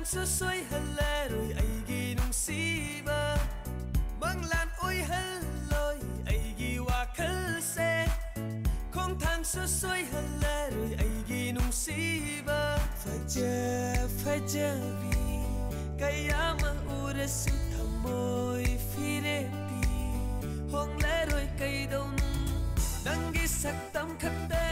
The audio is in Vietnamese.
su soi halla rồi ai gi nung si ba mang lan oi halloi ai gi wa khal se khong thang su soi halla rồi ai gi nung si ba faja vi kaya ma urasu thamoi fire pi hong le rồi kai đâu nung dangi sak tam khatte